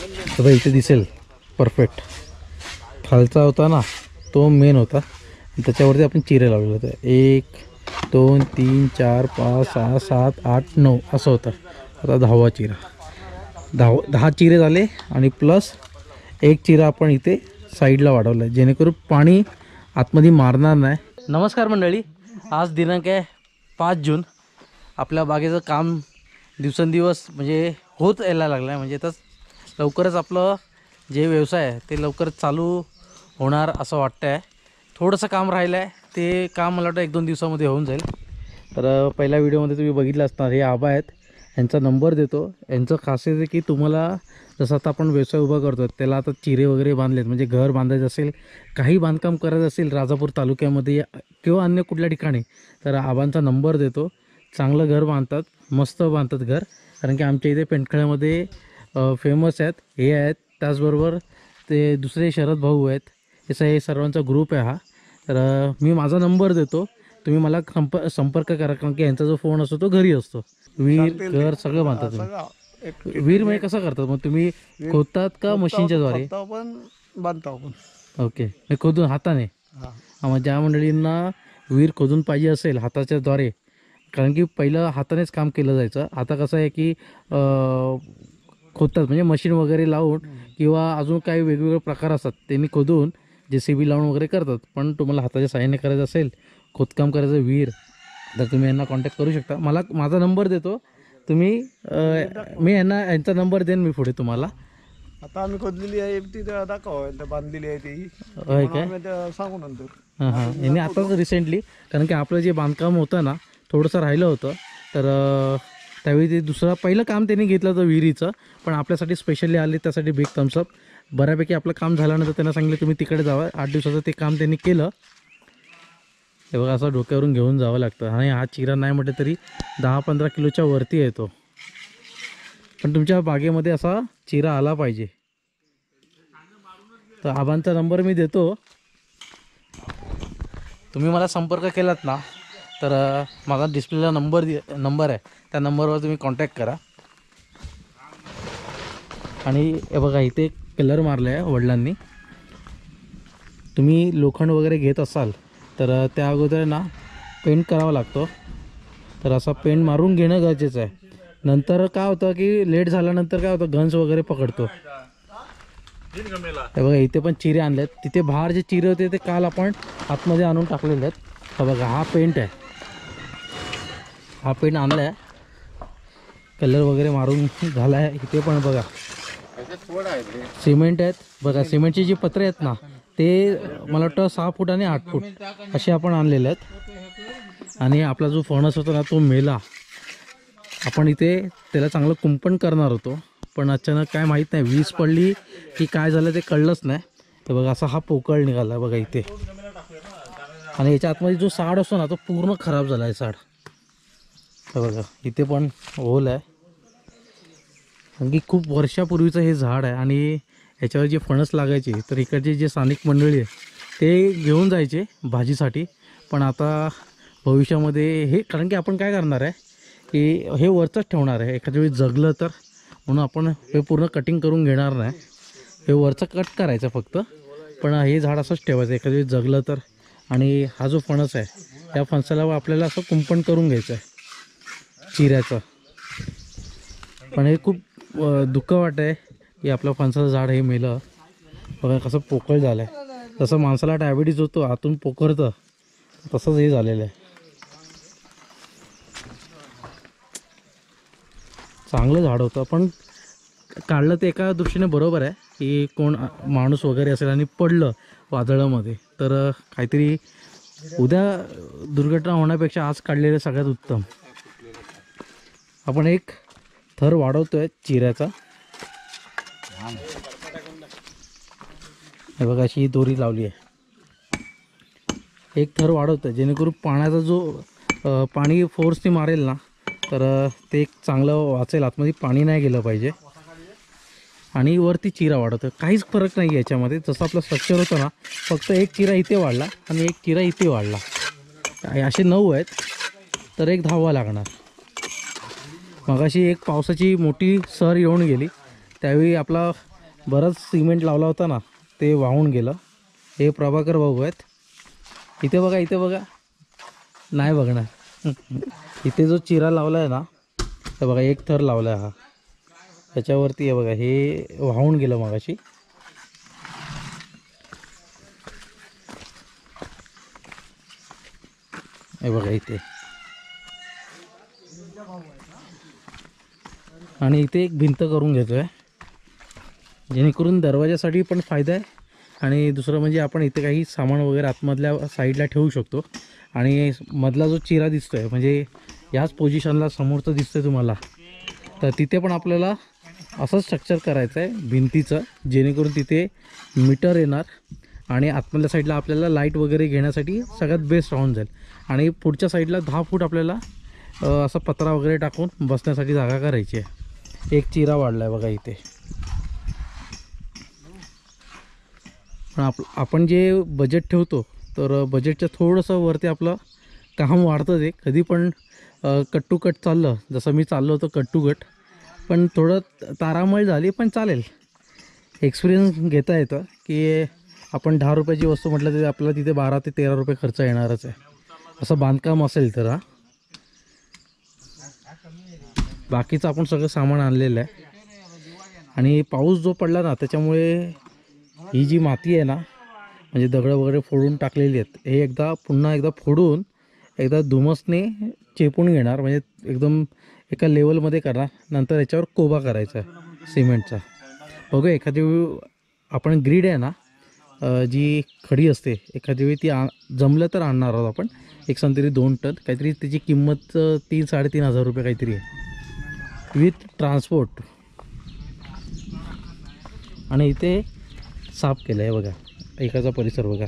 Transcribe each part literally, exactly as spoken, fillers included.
आता इथे दिसेल परफेक्ट. खालचा होता ना तो मेन होता, त्याच्यावरती आपण चिरे लावलेले होते. एक दोन तीन चार पाच सहा सात आठ नऊ असं होतं. आता दहावा चिरा, दहा दहा चिरे झाले आणि प्लस एक चिरा आपण इथे साईडला वाढवला आहे, जेणेकरून पाणी आतमध्ये मारणार नाही. नमस्कार मंडळी, आज दिनांक आहे पाच जून. आपल्या बागेचं काम दिवसेंदिवस म्हणजे होत यायला लागलं आहे. म्हणजे तर लवकरच आपलं जे व्यवसाय आहे ते लवकरच चालू होणार असं वाटतं आहे. थोडंसं काम राहिलं आहे, ते काम मला वाटतं एक दोन दिवसामध्ये होऊन जाईल. तर पहिल्या व्हिडिओमध्ये तुम्ही बघितलं असणार, हे आबा आहेत, यांचा नंबर देतो. यांचं खासियत आहे की तुम्हाला जसं आता आपण व्यवसाय उभा करतो, त्याला आता चिरे वगैरे बांधलेत, म्हणजे घर बांधायचं असेल, काही बांधकाम करायचं असेल राजापूर तालुक्यामध्ये किंवा अन्य कुठल्या ठिकाणी, तर आबांचा नंबर देतो. चांगलं घर बांधतात, मस्त बांधतात घर. कारण की आमच्या इथे पेंडखळ्यामध्ये फेमस आहेत हे आहेत. त्याचबरोबर ते दुसरे शरद भाऊ आहेत, याचा हे सर्वांचा ग्रुप आहे हा. तर मी माझा नंबर देतो, तुम्ही मला संप संपर्क करा. कारण की यांचा जो फोन असतो तो घरी असतो. वीर घर सगळं बांधतात तुम्ही. वीर म्हणजे कसं करतात मग तुम्ही, खोदतात का मशीनच्या द्वारे? पण बांधतो आपण. ओके, मी खोदून हाताने. मग ज्या मंडळींना वीर खोदून पाहिजे असेल हाताच्या द्वारे, कारण की पहिलं हातानेच काम केलं जायचं. आता कसं आहे की खोदतात म्हणजे मशीन वगैरे लावून, किंवा अजून काही वेगवेगळे प्रकार असतात त्यांनी खोदून जे सी बी लावून वगैरे करतात. पण तुम्हाला हाताच्या साहाय्याने करायचं असेल, खोदकाम करायचं वीर, तर तुम्ही यांना कॉन्टॅक्ट करू शकता. मला माझा नंबर देतो तुम्ही, मी यांना यांचा नंबर देईन मी पुढे तुम्हाला. आता आम्ही खोदलेली आहे ती दाखव, बांधलेली आहे ती होय काय सांगू नंतर. हां हां, यांनी आताच रिसेंटली, कारण की आपलं जे बांधकाम होतं ना थोडंसं राहिलं होतं, तर त्यावेळी ते दुसरं पहिलं काम त्यांनी घेतलं होतं विहिरीचं, पण आपल्यासाठी स्पेशली आले, त्यासाठी बिग थम्सअप. बऱ्यापैकी आपलं काम झाल्यानंतर त्यांना सांगितलं तुम्ही तिकडे जावं. आठ दिवसाचं ते काम त्यांनी केलं. हे बघा, असं डोक्यावरून घेऊन जावं लागतं. आणि हा चिरा नाही म्हटलं तरी दहा पंधरा किलोच्या वरती येतो. पण तुमच्या बागेमध्ये असा चिरा आला पाहिजे. तर आबांचा नंबर मी देतो, तुम्ही मला संपर्क केलात ना तर माझा डिस्प्लेला नंबर नंबर आहे, त्या नंबरवर तुम्ही कॉन्टॅक्ट करा. आणि हे बघा, इथे कलर मारला आहे वडिलांनी. तुम्ही लोखंड वगैरे घेत असाल तर त्या अगोदर ना पेंट करावा लागतो. तर असा पेंट मारून घेणं गरजेचं आहे. नंतर काय होतं की लेट झाल्यानंतर काय होतं, गंज वगैरे पकडतो. हे बघा, इथे पण चिरे आणलेत. तिथे बाहेर जे चिरे होते ते काल आपण आतमध्ये आणून टाकलेले आहेत. हा बघा, हा पेंट आहे, हा पेंट आणला आहे, कलर वगैरे मारून झाला आहे. इथे पण बघा सिमेंट आहेत. बघा, सिमेंटची जी पत्रे आहेत ना ते मला वाटतं सहा फूट आणि आठ फूट असे आपण आणलेले आहेत. आणि आपला जो फर्नस होता ना तो मेला. आपण इथे त्याला चांगलं कुंपण करणार होतो, पण अचानक काय माहीत नाही, वीज पडली की काय झालं ते कळलंच नाही. तर बघा, असा हा पोकळ निघाला बघा इथे. आणि याच्या आतमध्ये जो साड असतो ना तो पूर्ण खराब झाला आहे साड. तर बघा, इथे पण होल आहे. कारण की खूप वर्षापूर्वीचं हे झाड आहे आणि ह्याच्यावर जे फणस लागायचे, तर इकडचे जे स्थानिक मंडळी आहे ते घेऊन जायचे भाजीसाठी. पण आता भविष्यामध्ये हे, कारण की आपण काय करणार आहे की हे वरचंच ठेवणार आहे. एखाद्या वेळी जगलं तर, म्हणून आपण हे पूर्ण कटिंग करून घेणार नाही, हे वरचं कट करायचं फक्त. पण हे झाड असंच ठेवायचं एखाद्या वेळी जगलं तर. आणि हा जो फणस आहे, त्या फणसाला आपल्याला असं कुंपण करून घ्यायचं आहे चिऱ्याचं. पण हे खूप दुःख वाटत आहे की आपलं फणसाचं झाड हे मेलं. बघा कसं पोकळ झालं आहे. तसं माणसाला डायबिटीज होतो, आतून पोखरतं, तसंच हे झालेलं आहे. चांगलं झाड होतं, पण काढलं ते एका दृष्टीने बरोबर आहे की कोण माणूस वगैरे असेल आणि पडलं वादळामध्ये तर काहीतरी उद्या दुर्घटना होण्यापेक्षा आज काढलेलं सगळ्यात उत्तम. आपण एक थर वाढवतोय चिऱ्याचा. हे बघा, अशी दोरी लावली आहे. एक थर वाढवतोय जेणेकरून पाण्याचा जो पाणी फोर्सने मारेल ना तर ते एक चांगलं वाचेल, आतमध्ये पाणी नाही गेलं पाहिजे. आणि वरती चिरा वाढवतो, काहीच फरक नाही आहे याच्यामध्ये. जसं आपलं स्ट्रक्चर होतं ना, फक्त एक चिरा इथे वाढला आणि एक चिरा इथे वाढला. असे नऊ आहेत, तर एक दहावा लागणार. मगाशी एक पावसाची मोठी सर येऊन गेली, त्यावेळी आपला बरंच सिमेंट लावला होता ना ते वाहून गेलं. हे प्रभाकर भाऊ आहेत. इथे बघा, इथे बघा, नाही बघणार. इथे जो चिरा लावला आहे ना, तर बघा एक थर लावला आहे हा, त्याच्यावरती आहे बघा, हे वाहून गेलं मगाशी. हे बघा इथे. आणि इथे एक भिंत करून घेतोय जेणेकरून दरवाजासाठी पण फायदा आहे. आणि दुसरं म्हणजे आपण इथे काही सामान वगैरे आतमधल्या साईडला ठेवू शकतो. आणि मधला जो चिरा दिसतोय म्हणजे याच पोझिशनला समोरचं दिसतंय तुम्हाला, तर तिथे पण आपल्याला असं स्ट्रक्चर करायचं आहे भिंतीचं, जेणेकरून तिथे मीटर येणार आणि आतमधल्या साईडला आपल्याला लाईट वगैरे घेण्यासाठी सगळ्यात बेस्ट राहून जाईल. आणि पुढच्या साईडला दहा फूट आपल्याला असं पत्रा वगैरे टाकून बसण्यासाठी जागा करायची आहे. एक चिरा वाढला आहे बघा इथे. पण आप आपण जे बजेट ठेवतो तर बजेटच्या थोडंसं वरती आपलं काम वाढतं. ते कधी पण कट टू कट चाललं, जसं मी चाललो होतो कट टू कट, पण थोडं तारामळ झाली पण चालेल. एक्सपिरियन्स घेता येतं की आपण दहा रुपयाची वस्तू म्हटलं तरी आपल्याला तिथे बारा ते तेरा रुपये खर्च येणारच आहे, असं बांधकाम असेल तर. हा बाकीचं आपण सगळं सामान आणलेलं आहे. आणि पाऊस जो पडला ना त्याच्यामुळे ही जी माती आहे ना, म्हणजे दगडं वगैरे फोडून टाकलेली आहेत, हे एकदा पुन्हा एकदा फोडून एकदा धुमसने चेपून घेणार, म्हणजे एकदम एका लेवलमध्ये करणार. नंतर याच्यावर कोबा करायचा आहे सिमेंटचा. बघू एखादी वेळी आपण ग्रीड आहे ना, जी खडी असते, एखादी वेळी ती आ जमलं तर आणणार आहोत आपण. एक संतरी दोन टन काहीतरी त्याची किंमत तीन साडेतीन हजार रुपये काहीतरी आहे विथ ट्रान्सपोर्ट. आणि इथे साफ केलं आहे बघा, एकाचा परिसर बघा.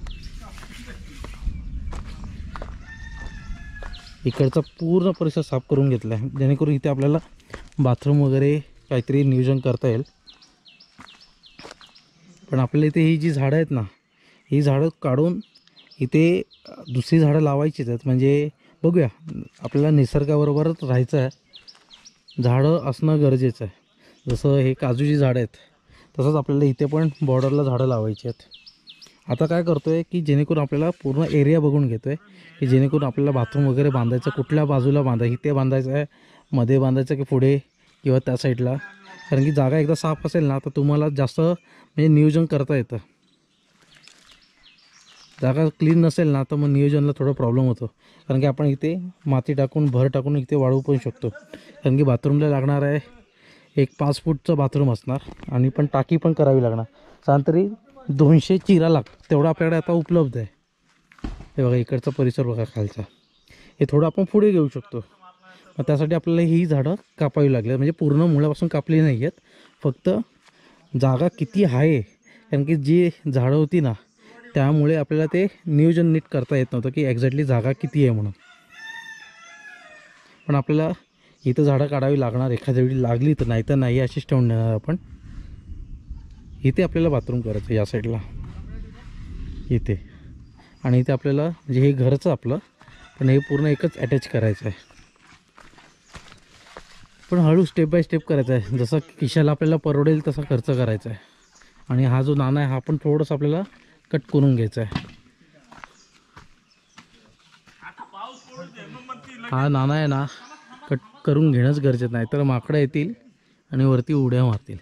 इकडचा पूर्ण परिसर साफ करून घेतला आहे, जेणेकरून इथे आपल्याला बाथरूम वगैरे काहीतरी नियोजन करता येईल. पण आपल्याला इथे ही जी झाडं आहेत ना, ही झाडं काढून इथे दुसरी झाडं लावायचीच आहेत. म्हणजे बघूया, आपल्याला निसर्गाबरोबरच राहायचं आहे, झाडं असणं गरजेचं आहे. जसं हे काजूची झाडं आहेत तसंच आपल्याला इथे पण बॉर्डरला झाडं लावायची आहेत. आता काय करतो आहे की जेणेकरून आपल्याला पूर्ण एरिया बघून घेतो आहे की जेणेकरून आपल्याला बाथरूम वगैरे बांधायचं कुठल्या बाजूला बांधायचं, इथे बांधायचं आहे, मध्ये बांधायचं की पुढे किंवा त्या साईडला. कारण की जागा एकदा साफ असेल ना तर तुम्हाला जास्त म्हणजे नियोजन करता येतं. जागा क्लीन नसेल ना तर मग नियोजनला थोडा प्रॉब्लेम होतो. कारण की आपण इथे माती टाकून भर टाकून इथे वाढवू पण शकतो. कारण की बाथरूमला लागणार आहे एक पाच फूटचं बाथरूम असणार आणि पण टाकी पण करावी लागणार. साधारण तरी दोनशे चिरा लागतो, तेवढा आपल्याकडे आता उपलब्ध आहे. हे बघा इकडचा परिसर बघा खालचा, हे थोडं आपण पुढे घेऊ शकतो. मग त्यासाठी आपल्याला ही झाडं कापावी लागली, म्हणजे पूर्ण मुळापासून कापली नाही आहेत, फक्त जागा किती आहे. कारण की जी झाडं होती ना त्यामुळे आपल्याला ते नियोजन नीट करता येत नव्हतं की एक्झॅक्टली जागा किती आहे म्हणून. पण आपल्याला इथं झाडं काढावी लागणार, एखाद्या वेळी लागली तर, नाही तर नाही अशीच ठेवून देणार आपण. इथे आपल्याला बाथरूम करायचं या साईडला इथे, आणि इथे आपल्याला म्हणजे हे घरचं आपलं, पण हे पूर्ण एकच अटॅच करायचं आहे. पण हळू स्टेप बाय स्टेप करायचं आहे, जसं खिशाला आपल्याला परवडेल तसा खर्च करायचा आहे. आणि हा जो नाना आहे हा पण थोडंसं आपल्याला कट करून घ्यायचा आहे. हा नाना आहे ना कट करून घेणंच गरजेचं नाही तर माकडं येतील आणि वरती उड्या मारतील.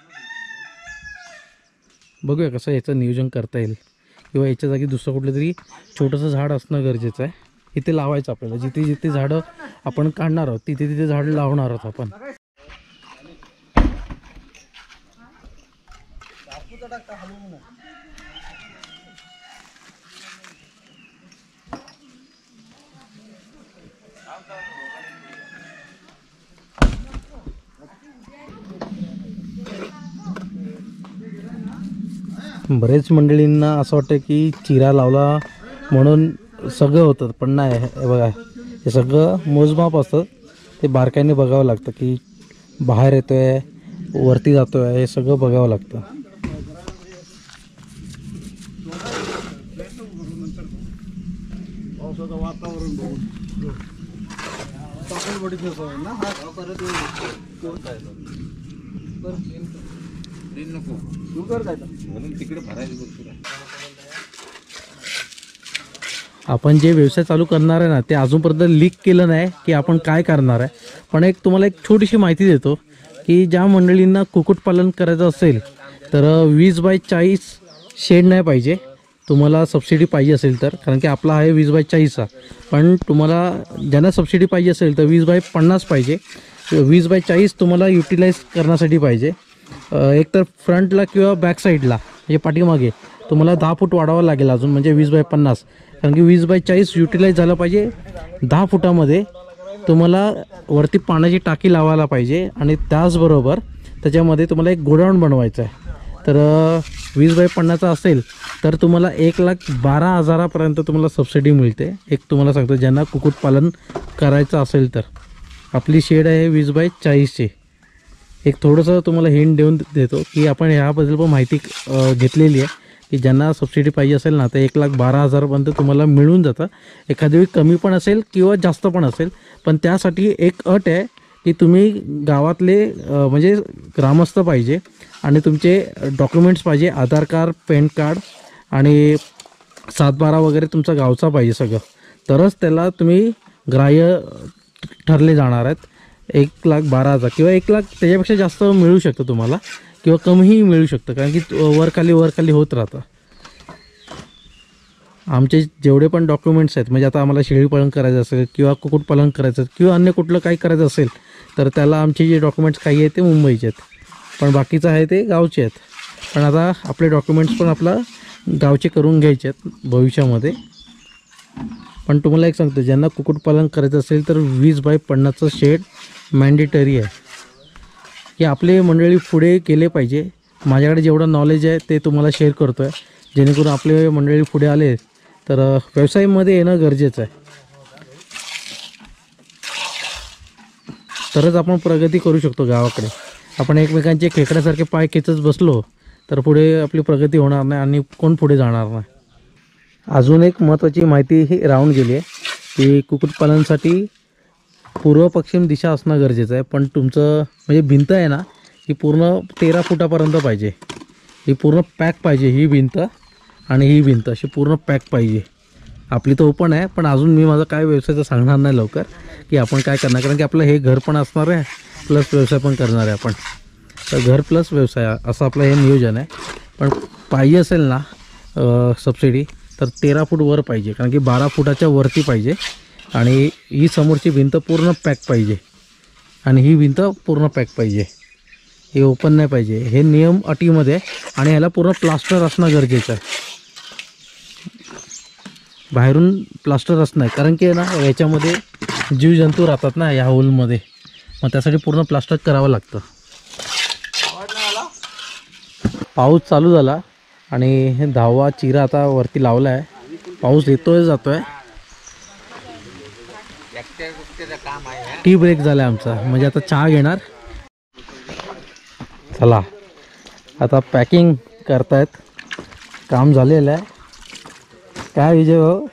बघूया कसं याचं नियोजन करता येईल, किंवा याच्या जागी दुसरं कुठलं तरी छोटंसं झाड असणं गरजेचं आहे. इथे लावायचं आपल्याला, जिथे जिथे झाडं आपण काढणार आहोत तिथे तिथे झाडं लावणार आहोत आपण. बरेच मंडळींना असं वाटतं की चिरा लावला म्हणून सगळं होतं, पण नाही. हे बघा हे सगळं मोजमाप असतं, ते बारकाईने बघावं लागतं की बाहेर येतो आहे वरती जातो आहे, हे सगळं बघावं लागतं. पावसाचं वातावरण बघून तू कर काय आपण जे व्यवसाय चालू करणार आहे ना ते अजूनपर्यंत लीक केलं नाही की आपण काय करणार आहे. पण एक तुम्हाला एक छोटीशी माहिती देतो की ज्या मंडळींना कुक्कुटपालन करायचं असेल तर वीस बाय चाळीस शेड नाही पाहिजे. तुम्हाला सबसिडी पाहिजे असेल तर, कारण की आपला आहे वीस बाय चाळीसचा, पण तुम्हाला ज्यांना सबसिडी पाहिजे असेल तर वीस बाय पन्नास पाहिजे. वीस बाय चाळीस तुम्हाला युटिलाइज करण्यासाठी पाहिजे. एक तर फ्रंटला किंवा बॅक साईडला म्हणजे पाठीमागे तुम्हाला दहा फूट वाढावं लागेल अजून, म्हणजे वीस बाय पन्नास, कारण की वीस बाय चाळीस युटिलाइज झालं पाहिजे. दहा फुटामध्ये तुम्हाला वरती पाण्याची टाकी लावायला पाहिजे आणि त्याचबरोबर त्याच्यामध्ये तुम्हाला एक गोडाऊन बनवायचं आहे. तर वीस बाय पन्नासचा असेल तर तुम्हाला एक लाख बारा हजारापर्यंत तुम्हाला सबसिडी मिळते. एक तुम्हाला सांगतो ज्यांना कुक्कुटपालन करायचं असेल तर. आपली शेड आहे वीस बाय चाळीसची. एक थोडंसं तुम्हाला हिंट देऊन देतो की आपण ह्याबद्दल पण माहिती घेतलेली आहे की ज्यांना सबसिडी पाहिजे असेल ना तर एक लाख बारा हजारपर्यंत तुम्हाला मिळून जातं. एखादी वेळी कमी पण असेल किंवा जास्त पण असेल, पण त्यासाठी एक अट आहे की तुम्ही गावातले म्हणजे ग्रामस्थ पाहिजे आणि तुमचे डॉक्युमेंट्स पाहिजे, आधार कार्ड, पॅन कार्ड आणि सातबारा वगैरे तुमचा गावचा पाहिजे सगळं, तरच त्याला तुम्ही ग्राह्य ठरले जाणार आहेत. एक लाख बारा हजार किंवा एक लाख त्याच्यापेक्षा जास्त मिळू शकतं तुम्हाला किंवा कमीही मिळू शकतं, कारण की वरखाली वरखाली होत राहतं. आमचे जेवढे पण डॉक्युमेंट्स आहेत, म्हणजे आता आम्हाला शेळीपालन करायचं असेल किंवा कुक्कुटपालन करायचं किंवा अन्य कुठलं काही करायचं असेल तर त्याला आमचे जे डॉक्युमेंट्स काही आहेत ते मुंबईचे आहेत, पण बाकीचं आहे ते गावचे आहेत. पण आता आपले डॉक्युमेंट्स पण आपला गावचे करून घ्यायचे आहेत भविष्यामध्ये. पण तुम्हाला एक सांगतो, ज्यांना कुक्कुटपालन करायचं असेल तर वीस बाय पन्नासचं शेड मॅन्डेटरी आहे की आपले मंडळी पुढे केले पाहिजे. माझ्याकडे जेवढं नॉलेज आहे ते तुम्हाला शेअर करतो आहे, जेणेकरून आपले मंडळी पुढे आले तर व्यवसायामध्ये येणं गरजेचं आहे. तरच आपण प्रगती करू शकतो गावाकडे. आपण एकमेकांचे खेकड्यासारखे पाय खेचत बसलो तर पुढे आपली प्रगती होणार नाही आणि कोण पुढे जाणार नाही. अजून एक महत्त्वाची माहिती ही राहून गेली आहे की कुक्कुटपालनासाठी पूर्व पश्चिम दिशा असणं गरजेचं आहे. पण तुमचं म्हणजे भिंत आहे ना ही पूर्ण तेरा फुटापर्यंत पाहिजे. ही पूर्ण पॅक पाहिजे, ही भिंत आणि ही भिंत अशी पूर्ण पॅक पाहिजे. आपली तर ओपन आहे, पण अजून मी माझा काय व्यवसायाचं सांगणार नाही लवकर की आपण काय करणार, कारण की आपलं हे घर पण असणार आहे प्लस व्यवसाय पण करणार आहे आपण. तर घर प्लस व्यवसाय असं आपलं हे नियोजन आहे. पण पाहिजे असेल ना सबसिडी तर तेरा फूट वर पाहिजे, कारण की बारा फुटाच्या वरती पाहिजे आणि ही समोरची भिंत पूर्ण पॅक पाहिजे आणि ही भिंत पूर्ण पॅक पाहिजे. हे ओपन नाही पाहिजे. हे नियम अटीमध्ये आणि ह्याला पूर्ण प्लास्टर असणं गरजेचं आहे. बाहेरून प्लास्टर असणं आहे, कारण की ना याच्यामध्ये जीवजंतू राहतात ना या होलमध्ये, मग त्यासाठी पूर्ण प्लास्टर करावं लागतं. पाऊस चालू झाला आणि दहावा चिरा आता वरती लावला आहे. पाऊस येतोय जातोय. टी ब्रेक झाला आमचा, म्हणजे आता चहा घेणार. चला आता पॅकिंग करतायत, काम झालेलं आहे. काय विजय भाऊ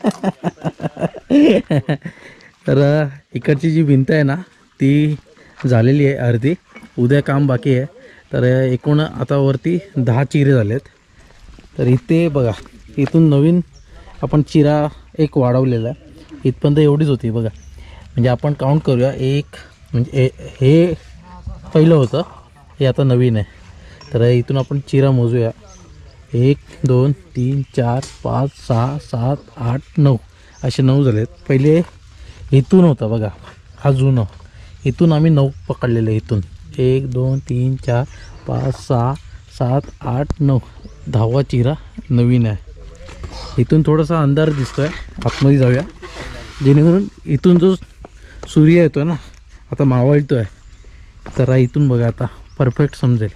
तर इकडची जी भिंत आहे ना ती झालेली आहे अर्धी, उद्या काम बाकी आहे. तर एकूण आता वरती दहा चिरे झालेत. तर इथे बघा, इथून नवीन आपण चिरा एक वाढवलेला आहे. इथपर्यंत एवढीच होती बघा, म्हणजे आपण काउंट करूया. एक म्हणजे हे पहिलं होतं, हे आता नवीन आहे. तर इथून आपण चिरा मोजूया. एक दोन तीन चार पाच सहा सात आठ नऊ असे नऊ झालेत. पहिले इथून होतं बघा, हा जुनं. इथून आम्ही नऊ पकडलेलं. इथून एक दोन तीन चार पाच सहा सात आठ नऊ, दहावा चिरा नवीन आहे. इथून थोडासा अंधार दिसतो आहे, आतमध्ये जाऊया जेणेकरून इथून जो सूर्य येतो ना आता मावळतो आहे, तर इथून बघा आता परफेक्ट समजेल.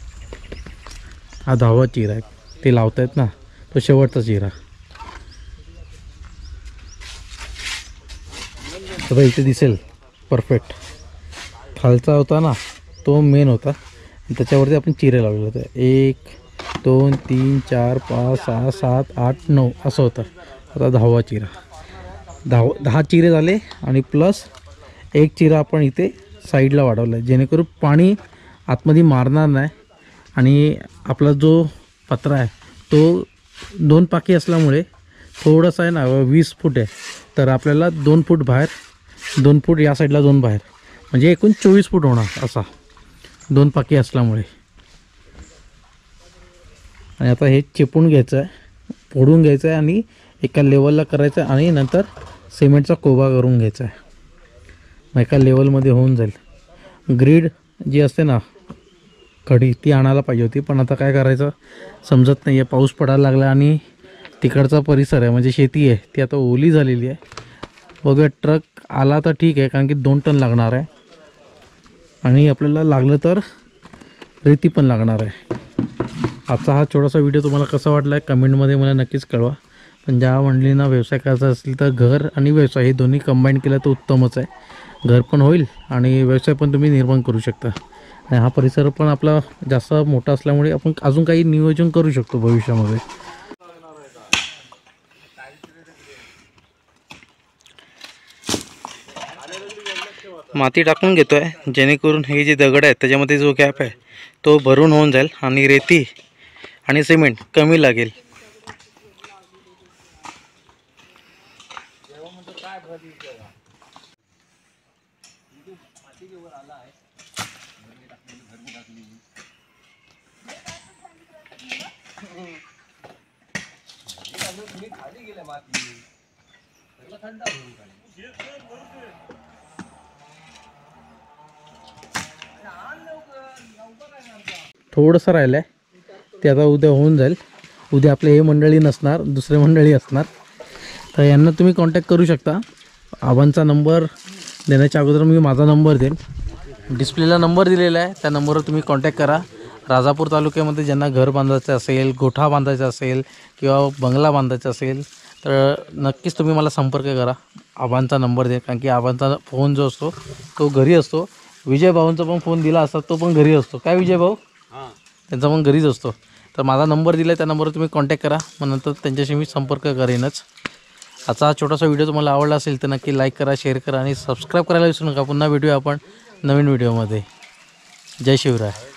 हा दहावा चिरा आहे, ते लावतायत ना तो शेवटचा चिरा. आता इथे दिसेल परफेक्ट. खालचा होता ना तो मेन होता, त्याच्यावरती आपण चिरे लावलेले होते. एक दोन तीन चार पाच सहा सात आठ नऊ असं होतं. आता दहावा चिरा. दहा दहा चिरे झाले आणि प्लस एक चिरा आपण इथे साईडला वाढवला आहे, जेणेकरून पाणी आतमध्ये मारणार नाही आणि आपला जो पत्रा आहे तो दोन पाकी असल्यामुळे थोडंसं आहे ना वीस फूट आहे, तर आपल्याला दोन फूट बाहेर दोन फूट या साईडला दोन बाहेर म्हणजे एकूण चोवीस फूट होणार असा दोन पाकी असल्यामुळे. आणि आता हे चिपून घ्यायचं आहे, फोडून घ्यायचं आहे आणि एका लेवलला करायचं आहे आणि नंतर सिमेंटचा कोबा करून घ्यायचा आहे. मग एका लेवलमध्ये होऊन जाईल. ग्रीड जी असते ना कढी ती आणायला पाहिजे होती, पण आता काय करायचं समजत नाही आहे. पाऊस पडायला लागला आणि तिकडचा परिसर आहे म्हणजे शेती आहे ती आता ओली झालेली आहे. बघूया ट्रक आला तर ठीक आहे, कारण की दोन टन लागणार आहे आणि आपल्याला लागलं तर रेती पण लागणार आहे. आजचा हा छोटासा व्हिडिओ तुम्हाला कसा वाटला आहे कमेंटमध्ये मला नक्कीच कळवा. पण ज्या मंडळींना व्यवसाय करायचा असेल तर घर आणि व्यवसाय हे दोन्ही कंबाईन केलं तर उत्तमच आहे. घर पण होईल आणि व्यवसाय पण तुम्ही निर्माण करू शकता. आणि हा परिसर पण आपला जास्त मोठा असल्यामुळे आपण अजून काही नियोजन करू शकतो भविष्यामध्ये. माती टाकून घेतो आहे जेणेकरून हे जे दगड आहेत त्याच्यामध्ये जो गॅप आहे तो भरून होऊन जाईल आणि रेती आणि सिमेंट कमी लागेल. थोडंसं राहिलं आहे ते आता उद्या होऊन जाईल. उद्या आपले हे मंडळी नसणार, दुसरे मंडळी असणार, तर यांना तुम्ही कॉन्टॅक्ट करू शकता. आबांचा नंबर देण्याच्या अगोदर मी माझा नंबर देईन, डिस्प्लेला नंबर दिलेला आहे, त्या नंबरवर तुम्ही कॉन्टॅक्ट करा. राजापूर तालुक्यामध्ये ज्यांना घर बांधायचं असेल, गोठा बांधायचा असेल किंवा बंगला बांधायचा असेल तर नक्कीच तुम्ही मला संपर्क करा. आबांचा नंबर दे, कारण की आबांचा फोन जो असतो तो घरी असतो. विजय भाऊंचा पण फोन दिला असता तो पण घरी असतो. काय विजय भाऊ, त्यांचा पण घरीच असतो. तर माझा नंबर दिला आहे त्या नंबरवर तुम्ही कॉन्टॅक्ट करा, मग नंतर त्यांच्याशी मी संपर्क करेनच. आजचा हा छोटासा व्हिडिओ तुम्हाला आवडला असेल तर नक्की लाईक करा, शेअर करा आणि सबस्क्राईब करायला विसरू नका. पुन्हा भेटूया आपण नवीन व्हिडिओमध्ये. जय शिवराय.